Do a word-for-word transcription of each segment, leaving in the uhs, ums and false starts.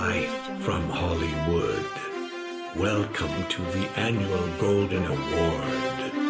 life from Hollywood. Welcome to the annual Golden Award.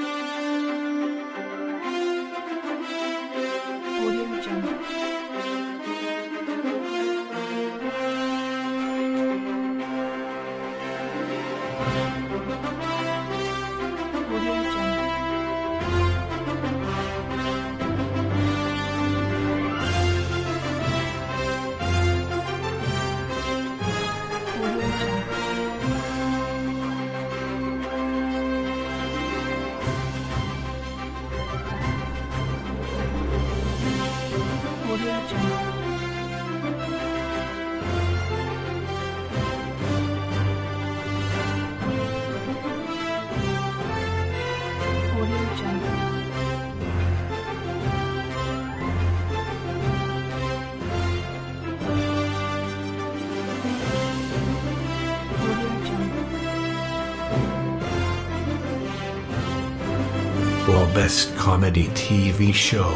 For Best Comedy T V Show,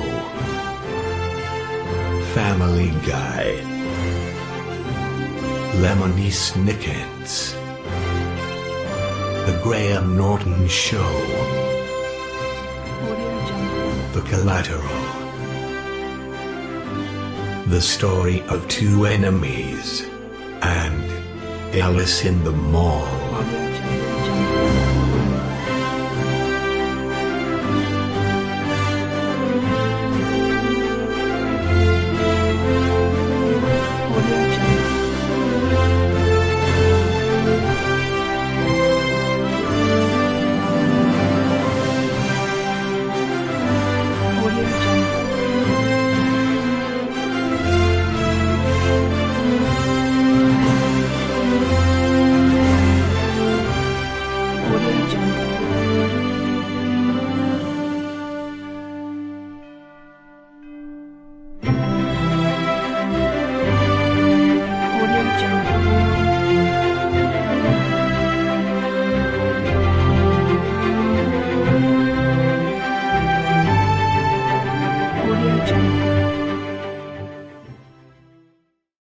Family Guy, Lemony Snicket's, The Graham Norton Show, The Collateral, The Story of Two Enemies, and Alice in the Mall.